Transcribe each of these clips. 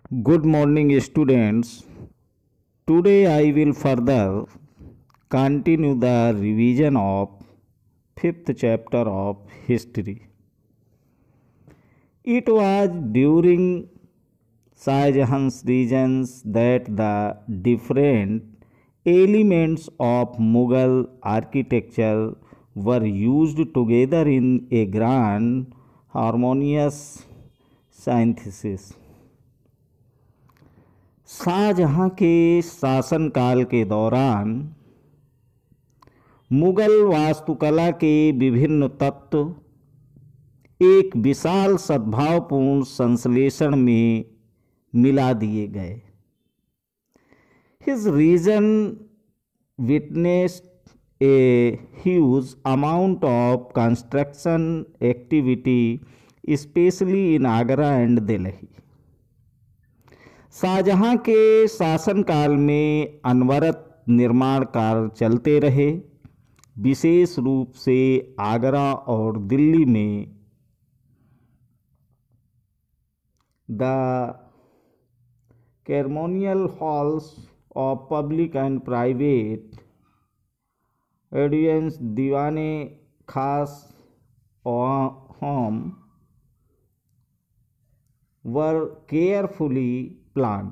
Good morning, students. Today I will further continue the revision of fifth chapter of history. It was during Shah Jahan's reigns that the different elements of Mughal architecture were used together in a grand harmonious synthesis. Shahjahan के शासनकाल के दौरान मुगल वास्तुकला के विभिन्न तत्व एक विशाल सद्भावपूर्ण संश्लेषण में मिला दिए गए. His region witnessed a huge amount of construction activity, especially in Agra and Delhi. Shahjahan के शासनकाल में अनवरत निर्माण कार्य चलते रहे. विशेष रूप से आगरा और दिल्ली में the ceremonial halls of public and private audience Diwane Khas home were carefully plan.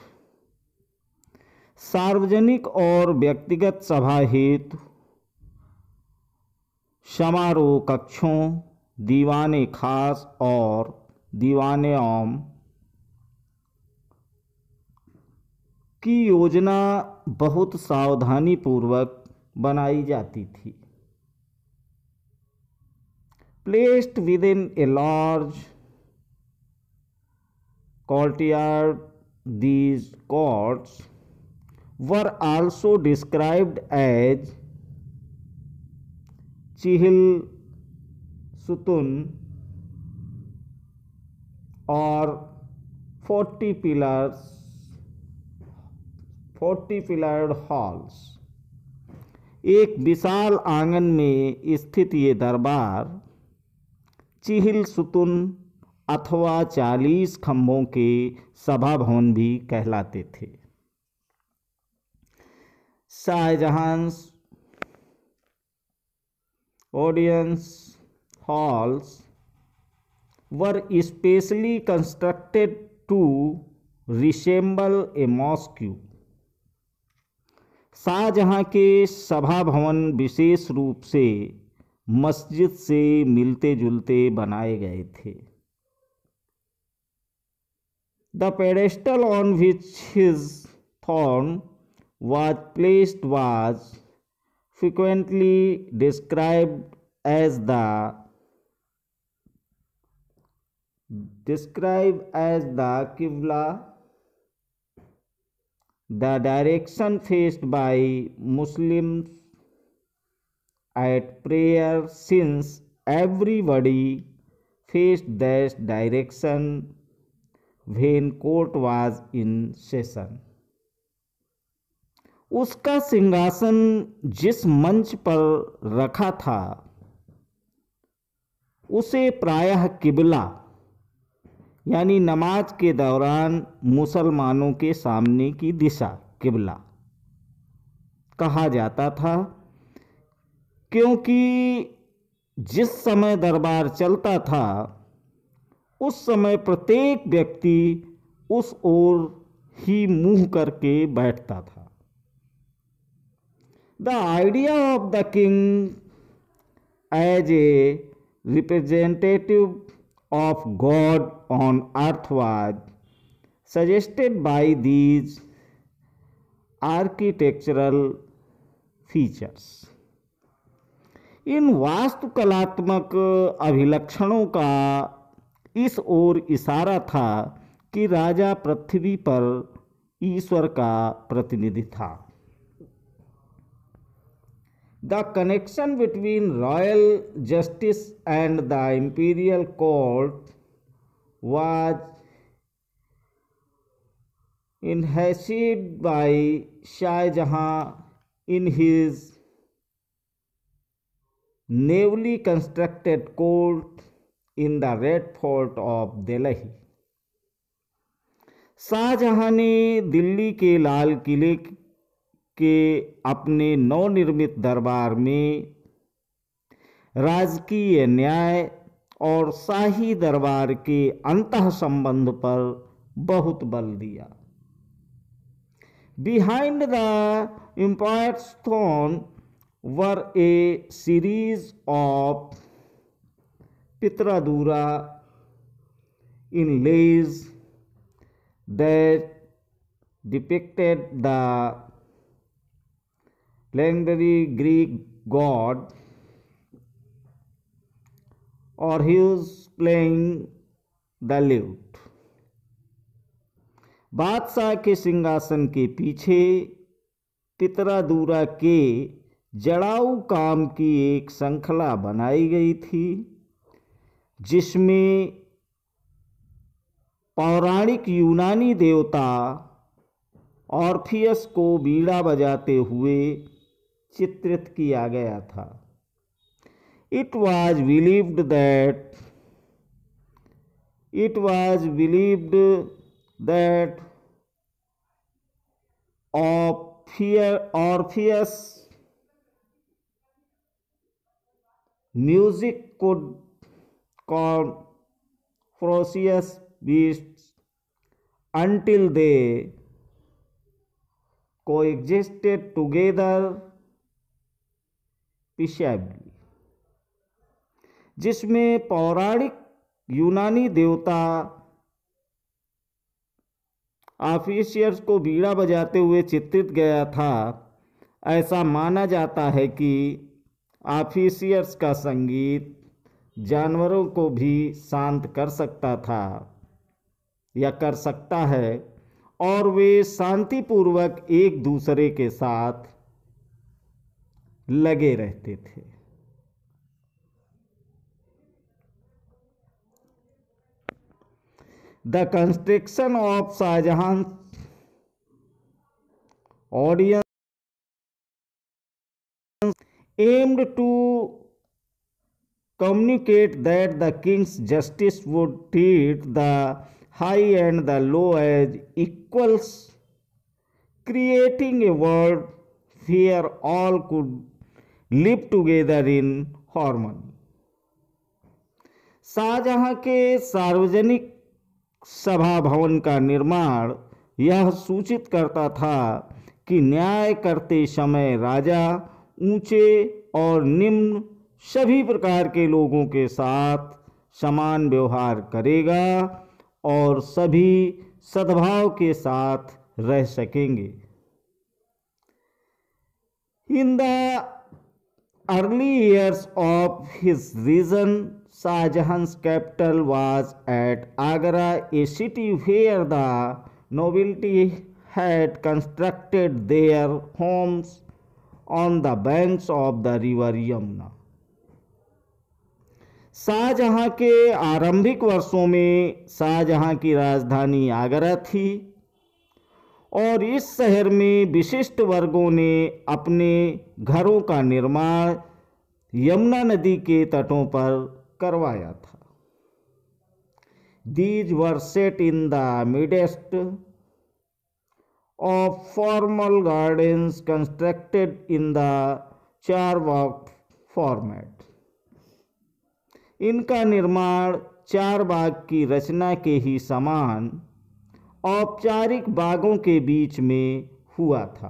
सार्वजनिक और व्यक्तिगत सभा हेतु समारोह कक्षों, दीवाने खास और दीवाने आम की योजना बहुत सावधानी पूर्वक बनाई जाती थी. Placed with in a large courtyard, these courts were also described as chihil sutun or 40 pillared halls. एक विशाल आंगन में स्थित ये दरबार चिहिल सुतुन अथवा 40 खंभों के सभा भवन भी कहलाते थे. शाहजहां's audience halls were specially constructed to resemble a mosque. Shahjahan के सभा भवन विशेष रूप से मस्जिद से मिलते जुलते बनाए गए थे. The pedestal on which his throne was placed was frequently described as the Qibla, the direction faced by Muslims at prayer, since everybody faced that direction when court was in session. उसका सिंहासन जिस मंच पर रखा था उसे प्रायः किबला यानी नमाज के दौरान मुसलमानों के सामने की दिशा किबला कहा जाता था, क्योंकि जिस समय दरबार चलता था उस समय प्रत्येक व्यक्ति उस ओर ही मुंह करके बैठता था. The idea of the king as a representative of God on earth was suggested by these architectural features. इन वास्तुकलात्मक अभिलक्षणों का इस ओर इशारा था कि राजा पृथ्वी पर ईश्वर का प्रतिनिधि था. The connection between royal justice and the imperial court was enhanced by Shahjahan in his newly constructed court in the Red Fort of Delhi. Shahjahan ने दिल्ली के लाल किले के अपने नवनिर्मित दरबार में राजकीय न्याय और शाही दरबार के अंतः संबंध पर बहुत बल दिया। Behind the Empire's throne were a series of Pitradura inlays that depicted the legendary Greek god Orpheus playing the lute। बादशाह के सिंहासन के पीछे पितरादूरा के जड़ाऊ काम की एक श्रृंखला बनाई गई थी, जिसमें पौराणिक यूनानी देवता ऑर्फियस को बीड़ा बजाते हुए चित्रित किया गया था। It was believed that Orpheus' music could calm ferocious beasts until they coexisted together peaceably। जिसमें पौराणिक यूनानी देवता ऑर्फियस को बीड़ा बजाते हुए चित्रित गया था। ऐसा माना जाता है कि ऑर्फियस का संगीत जानवरों को भी शांत कर सकता था या कर सकता है, और वे शांतिपूर्वक एक दूसरे के साथ लगे रहते थे। The construction of Shahjahan's audience aimed to communicate that the king's justice would treat the high and the low as equals, creating a world where all could live together in harmony। Shahjahan के सार्वजनिक सभा भवन का निर्माण यह सूचित करता था कि न्याय करते समय राजा ऊंचे और निम्न सभी प्रकार के लोगों के साथ समान व्यवहार करेगा और सभी सद्भाव के साथ रह सकेंगे। In the early years of his reign, Shahjahan's capital was at Agra, a city where the nobility had constructed their homes on the banks of the river Yamuna। Shahjahan के आरंभिक वर्षों में शाहजहां की राजधानी आगरा थी और इस शहर में विशिष्ट वर्गों ने अपने घरों का निर्माण यमुना नदी के तटों पर करवाया था। These were set in the midst of formal gardens constructed in the charbagh format. इनका निर्माण चारबाग की रचना के ही समान औपचारिक बागों के बीच में हुआ था।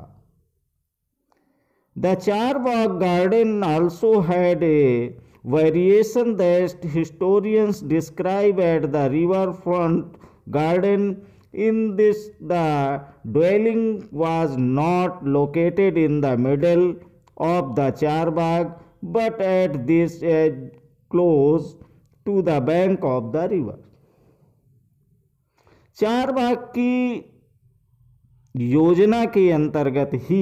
The Charbagh garden also had a variation that historians describe as the riverfront garden. In this, the dwelling was not located in the middle of the Charbagh, but at this edge close to the bank of the river। Charbagh की योजना के अंतर्गत ही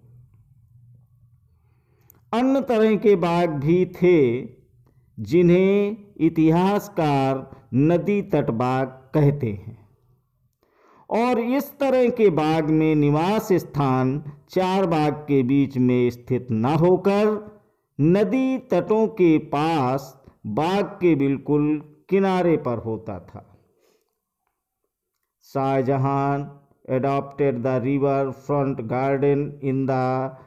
अन्य तरह के बाग भी थे, जिन्हें इतिहासकार नदी तट बाग कहते हैं, और इस तरह के बाग में निवास स्थान चारबाग के बीच में स्थित न होकर नदी तटों के पास बाग के बिल्कुल किनारे पर होता था। Shahjahan adopted the riverfront garden in the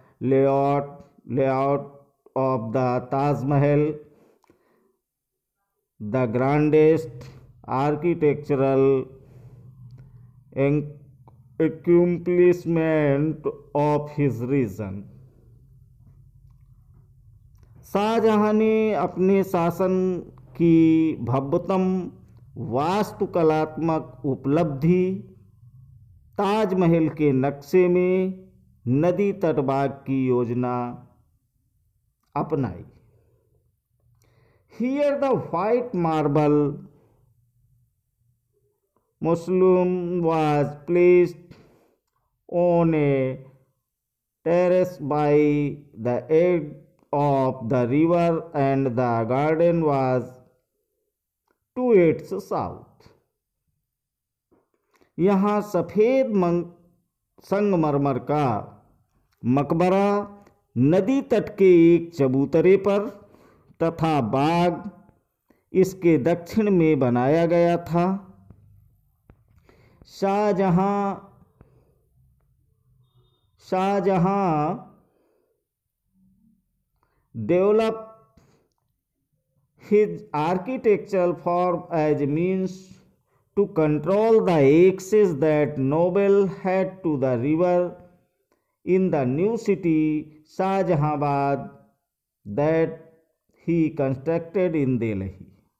layout of the Taj Mahal, the grandest architectural accomplishment of his region. Shahjahan ने अपने शासन की भव्यतम वास्तुकलात्मक उपलब्धि ताजमहल के नक्शे में नदी तटबाग की योजना अपनाई। Here the white marble mausoleum was placed on a terrace by the edge of the river and the garden was to its south. यहाँ सफ़ेद संगमरमर का मकबरा नदी तट के एक चबूतरे पर तथा बाग इसके दक्षिण में बनाया गया था। Shahjahan developed his architectural form as a means to control the access that nobles had to the river in the new city Shahjahanabad that he constructed in Delhi.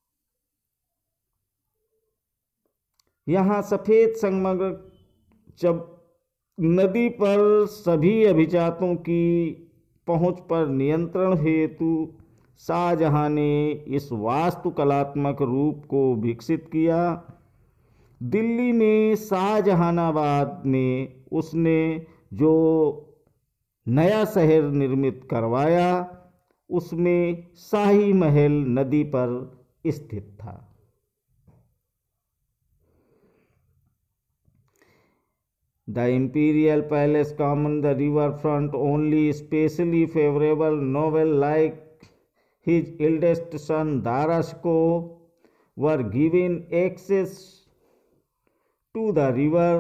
यहाँ सफ़ेद संगमरमर नदी पर सभी अभिजातों की पहुंच पर नियंत्रण हेतु शाहजहां ने इस वास्तुकलात्मक रूप को विकसित किया। दिल्ली में शाहजहानाबाद में उसने जो नया शहर निर्मित करवाया उसमें शाही महल नदी पर स्थित था। The imperial palace commanded the riverfront only especially favorable nobles like his eldest son Dara Shikoh were given access to the river।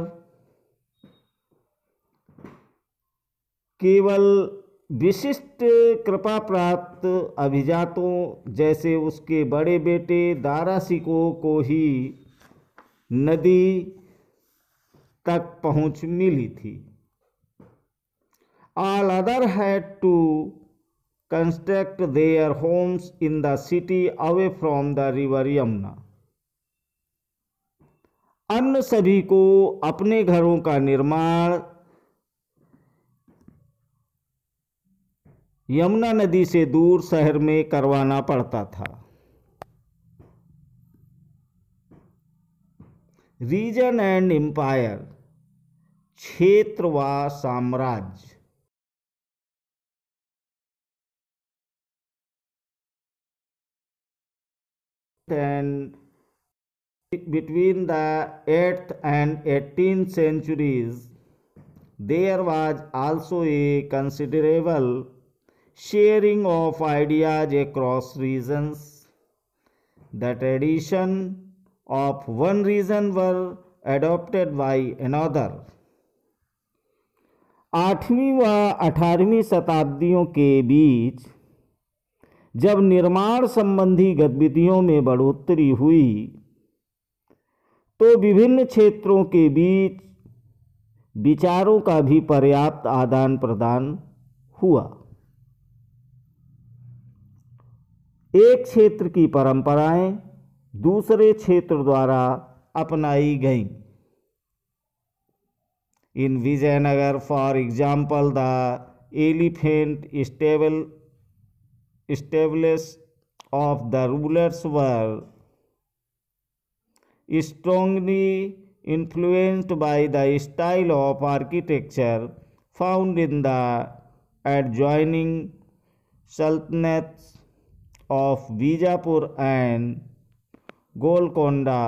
केवल विशिष्ट कृपा प्राप्त अभिजातों जैसे उसके बड़े बेटे दारा शिकोह को ही नदी तक पहुंच मिली थी। All others had to construct their homes in the city away from the river Yamuna। अन्य सभी को अपने घरों का निर्माण यमुना नदी से दूर शहर में करवाना पड़ता था। रीजन एंड एम्पायर, क्षेत्र व साम्राज्य। And between the 8th and 18th centuries, there was also a considerable sharing of ideas across regions। The tradition of one region were adopted by another। 8वीं व 18वीं शताब्दियों के बीच जब निर्माण संबंधी गतिविधियों में बढ़ोतरी हुई तो विभिन्न क्षेत्रों के बीच विचारों का भी पर्याप्त आदान प्रदान हुआ। एक क्षेत्र की परंपराएं दूसरे क्षेत्र द्वारा अपनाई गईं। In Vijayanagar, for example, the elephant stables of the rulers were strongly influenced by the style of architecture found in the adjoining sultanates of Bijapur and Golconda।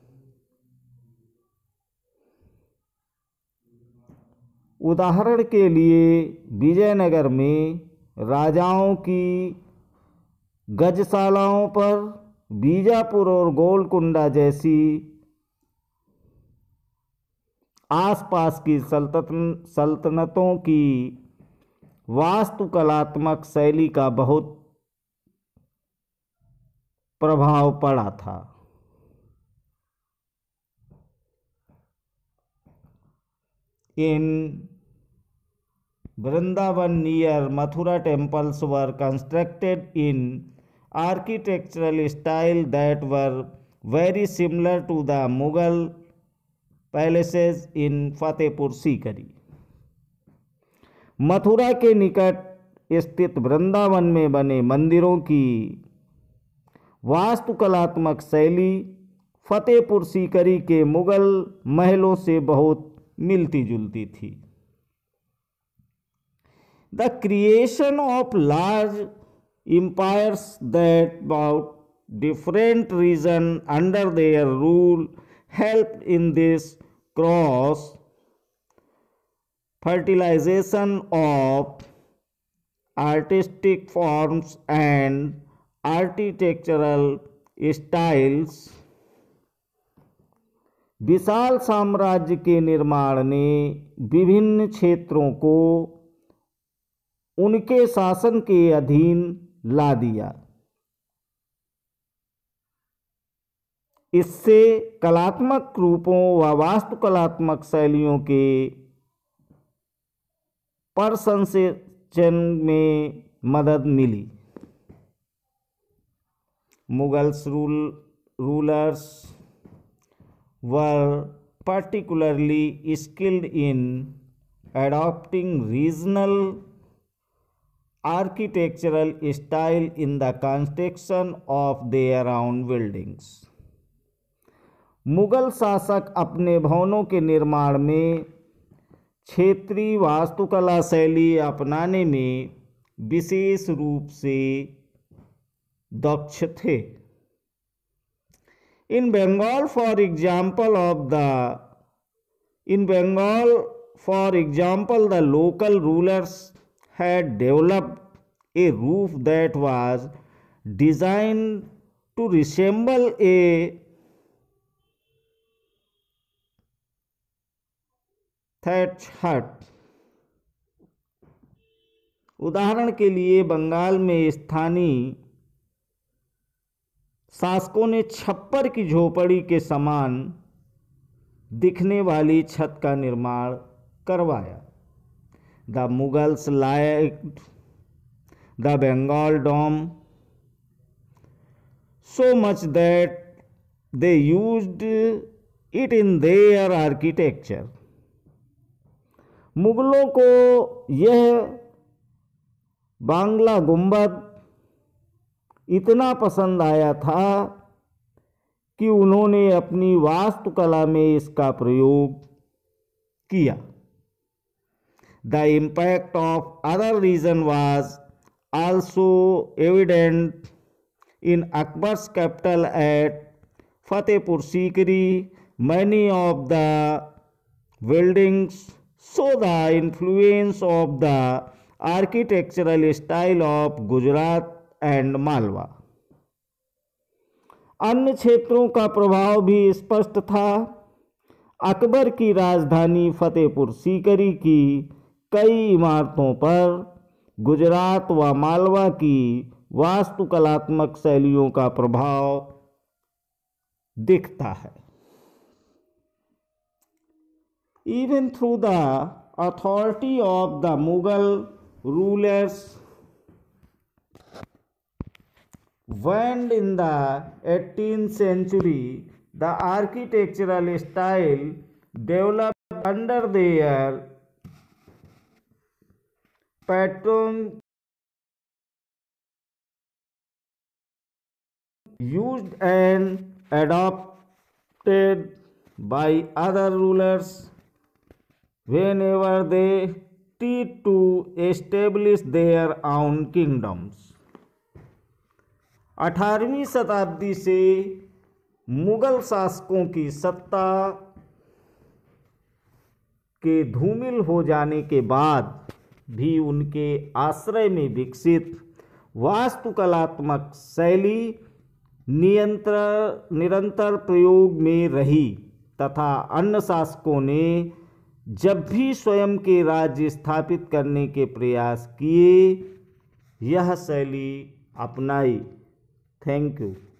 उदाहरण के लिए विजयनगर में राजाओं की गजशालाओं पर बीजापुर और गोलकुंडा जैसी आसपास की सल्तनतों की वास्तुकलात्मक शैली का बहुत प्रभाव पड़ा था। इन Vrindavan near Mathura temples were constructed in architectural style that were very similar to the Mughal palaces in Fatehpur Sikri। Mathura के निकट स्थित वृंदावन में बने मंदिरों की वास्तुकलात्मक शैली फतेहपुर सीकरी के मुगल महलों से बहुत मिलती जुलती थी। The creation of large empires that brought different regions under their rule helped in this cross fertilization of artistic forms and architectural styles। विशाल साम्राज्य के निर्माण ने विभिन्न क्षेत्रों को उनके शासन के अधीन ला दिया। इससे कलात्मक रूपों व वास्तुकलात्मक शैलियों के प्रसंस्करण में मदद मिली। Mughals rulers were particularly skilled in adopting regional architectural style in the construction of their own buildings। Mughal शासक अपने भवनों के निर्माण में क्षेत्रीय वास्तुकला शैली अपनाने में विशेष रूप से दक्ष थे। In Bengal, for example, the local rulers had developed a roof that was designed to resemble a thatch hut। उदाहरण के लिए बंगाल में स्थानीय शासकों ने छप्पर की झोपड़ी के समान दिखने वाली छत का निर्माण करवाया। The Mughals liked the Bengal dome so much that they used it in their architecture। मुगलों को यह बांग्ला गुंबद इतना पसंद आया था कि उन्होंने अपनी वास्तुकला में इसका प्रयोग किया। The impact of other region was also evident in Akbar's capital at Fatehpur Sikri। Many of the buildings show the influence of the architectural style of Gujarat and Malwa। अन्य क्षेत्रों का प्रभाव भी स्पष्ट था। अकबर की राजधानी फतेहपुर सीकरी की कई इमारतों पर गुजरात व मालवा की वास्तुकलात्मक शैलियों का प्रभाव दिखता है। Even through the authority of the Mughal rulers when in the 18th century, the architectural style developed under their patron used and adopted by other rulers whenever they tried to establish their own kingdoms। 18वीं शताब्दी से मुगल शासकों की सत्ता के धूमिल हो जाने के बाद भी उनके आश्रय में विकसित वास्तुकलात्मक शैली निरंतर प्रयोग में रही तथा अन्य शासकों ने जब भी स्वयं के राज्य स्थापित करने के प्रयास किए, यह शैली अपनाई। Thank you.